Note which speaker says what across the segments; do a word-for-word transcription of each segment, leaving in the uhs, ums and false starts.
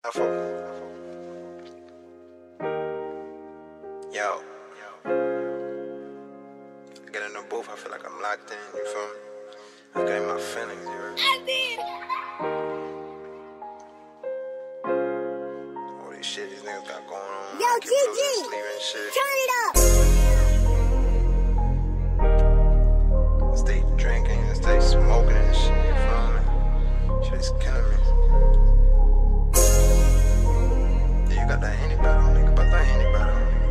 Speaker 1: I fuck. Yo. I get in the booth, I feel like I'm locked in, you feel me? I got my feelings, you heard? I did. All this shit these niggas got going on.
Speaker 2: Yo, G G, turn it up.
Speaker 1: Stay drinking and stay smoking and shit, you feel me? Shit's killing me. Yeah, you got that Henny bottle, nigga, about that Henny bottle.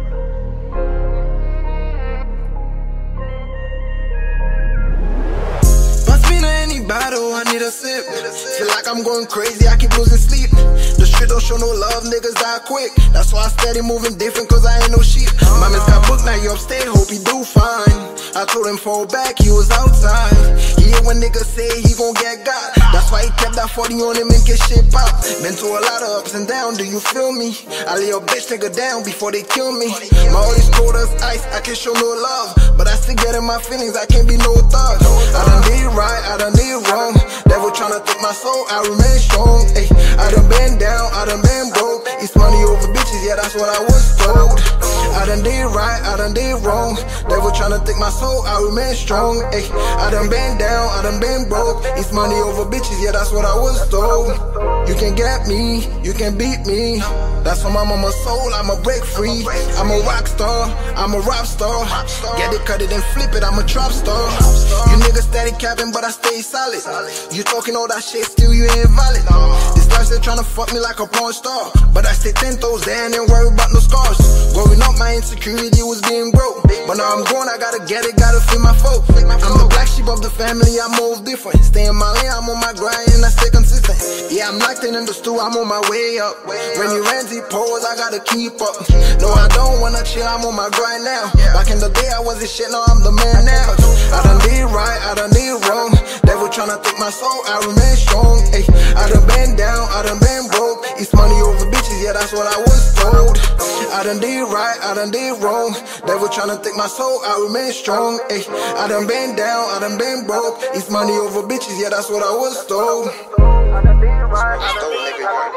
Speaker 1: Bottle, I need a sip. Feel like I'm going crazy, I keep losing sleep. The street don't show no love, niggas die quick. That's why I steady moving different, cause I ain't no sheep. My man's got booked, now you upstate, hope he do fine. I told him fall back, he was outside. He hear when niggas say he gon' get got. That's why he kept that forty on him and get shit pop. Been through a lot of ups and downs, do you feel me? I lay a bitch nigga down before they kill me. My always cold as ice, I can show no love, but I still get in my feelings, I can't be no thug. I done did right, I done did wrong. Devil tryna take my soul, I remain strong. Ay, I done been down, I done been broke. It's money over bitches, yeah, that's what I was told. I done did right, I done did wrong. Devil tryna take my soul, I remain strong. Ay, I done been down, I done been broke. It's money over bitches, yeah, that's what I was told. You can get me, you can beat me. That's for my mama's soul, I'ma break free. I'm a rock star, I'm a rap star. Get it, cut it, and flip it, I'm a trap star. You niggas steady capping, but I stay solid. You talking all that shit, still you ain't valid. This life still tryna fuck me like a porn star, but I stay ten toes down and worry about no scars. Growing up, my insecurity was being broke, but now I'm grown, I gotta get it, gotta feed my folk. I'm the black sheep of the family, I move different. Stay in my lane, I'm on my grind and I stay consistent. Yeah, I'm locked in in the stew, I'm on my way up. When you Ramsey pose, I gotta keep up. No, I don't wanna chill, I'm on my grind now. Back in the day, I wasn't shit, now I'm the man now. I done did right, I done did wrong. Devil tryna take my soul, I remain strong. Ay, I done been down, I done been broke. It's money over bitches, yeah, that's what I was told. I done did right, I done did wrong. Devil tryna take my soul, I remain strong. Ay, I done been down, I done been broke. It's money over bitches, yeah, that's what I was told. I done did right, I done did wrong.